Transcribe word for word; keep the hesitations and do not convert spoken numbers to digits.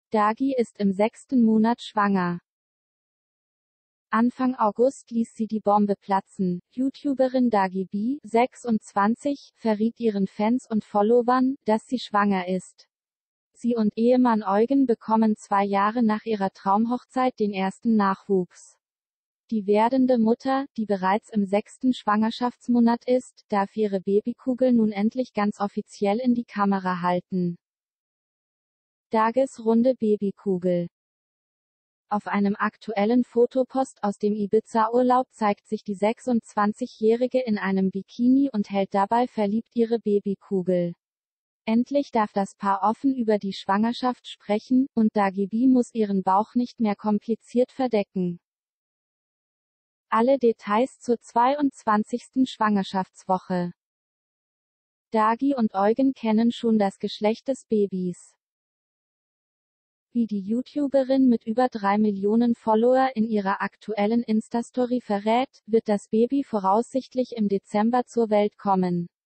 Dagi ist im sechsten Monat schwanger. Anfang August ließ sie die Bombe platzen. YouTuberin Dagi B, sechsundzwanzig, verriet ihren Fans und Followern, dass sie schwanger ist. Sie und Ehemann Eugen bekommen zwei Jahre nach ihrer Traumhochzeit den ersten Nachwuchs. Die werdende Mutter, die bereits im sechsten Schwangerschaftsmonat ist, darf ihre Babykugel nun endlich ganz offiziell in die Kamera halten. Dagis runde Babykugel. Auf einem aktuellen Fotopost aus dem Ibiza-Urlaub zeigt sich die sechsundzwanzigjährige in einem Bikini und hält dabei verliebt ihre Babykugel. Endlich darf das Paar offen über die Schwangerschaft sprechen, und Dagi B muss ihren Bauch nicht mehr kompliziert verdecken. Alle Details zur zweiundzwanzigsten Schwangerschaftswoche. Dagi und Eugen kennen schon das Geschlecht des Babys. Wie die YouTuberin mit über drei Millionen Follower in ihrer aktuellen Insta-Story verrät, wird das Baby voraussichtlich im Dezember zur Welt kommen.